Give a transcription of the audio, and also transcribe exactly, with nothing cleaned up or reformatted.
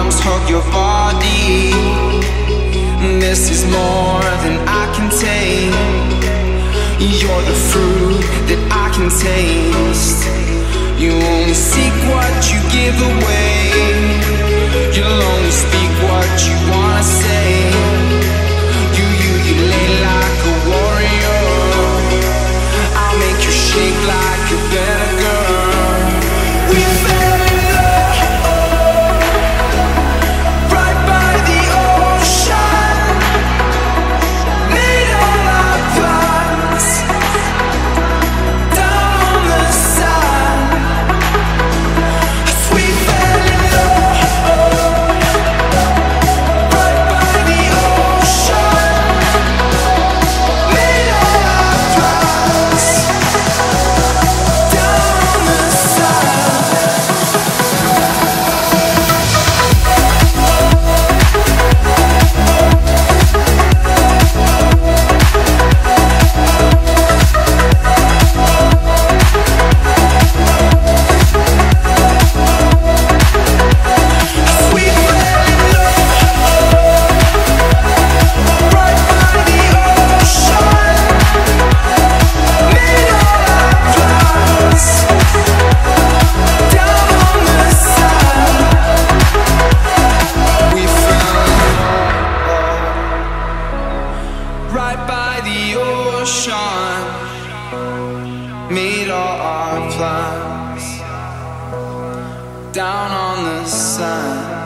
arms hug your body. This is more than I can take. You're the fruit that I can taste. You only seek what you give away. You'll only speak what you wanna say. You, you, you lay like a warrior. I'll make you shake like a better girl. We fell in love right by the ocean. Made all our plans down on the sand. We fell in love right by the ocean. Made all our plans down on the sand. We fell in love right by the ocean. Made all our plans down on the sand. We fell in love right by the ocean. Made all our plans down on the sand.